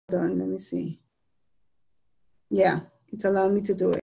done. Let me see. Yeah, it's allowed me to do it.